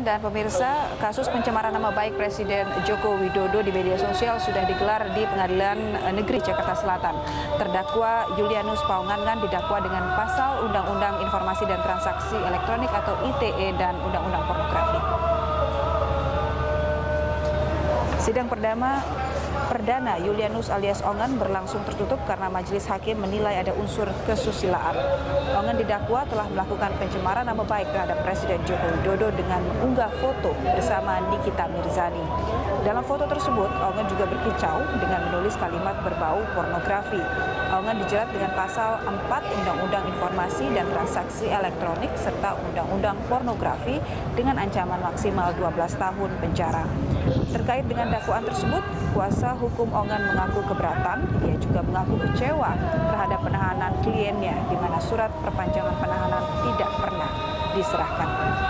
Dan pemirsa, kasus pencemaran nama baik Presiden Joko Widodo di media sosial sudah digelar di Pengadilan Negeri Jakarta Selatan. Terdakwa Julianus Paungangan didakwa dengan pasal Undang-Undang Informasi dan Transaksi Elektronik atau ITE dan Undang-Undang Pornografi. Sidang Perdana Julianus alias Ongan berlangsung tertutup karena majelis hakim menilai ada unsur kesusilaan. Ongan didakwa telah melakukan pencemaran nama baik terhadap Presiden Joko Widodo dengan mengunggah foto bersama Nikita Mirzani. Dalam foto tersebut, Ongan juga berkicau dengan menulis kalimat berbau pornografi. Ongan dijerat dengan pasal 4 Undang-Undang Informasi dan Transaksi Elektronik serta Undang-Undang Pornografi dengan ancaman maksimal 12 tahun penjara. Terkait dengan dakwaan tersebut, kuasa hukum Ongan mengaku keberatan. Ia juga mengaku kecewa terhadap penahanan kliennya, di mana surat perpanjangan penahanan tidak pernah diserahkan.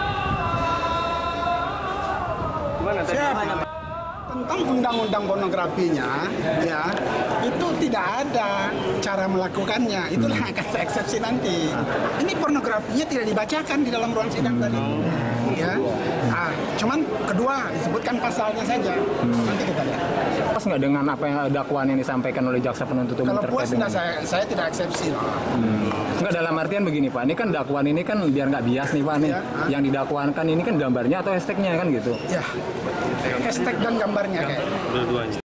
Tentang undang-undang pornografinya, ya itu tidak ada cara melakukannya. Itulah akan eksepsi nanti. Ini pornografinya tidak dibacakan di dalam ruang sidang tadi. Ya, cuman kedua disebutkan pasalnya saja. Nanti kita lihat. Puas nggak dengan apa yang dakwaan yang disampaikan oleh jaksa penuntut umum? Kalau puas, saya tidak eksepsi. Nggak, dalam artian begini Pak, ini kan dakwaan ini kan biar nggak bias nih Pak nih. Ya, yang didakwakan ini kan gambarnya atau hashtagnya kan gitu? Ya, hashtag dan gambarnya kayak. Dua-duanya.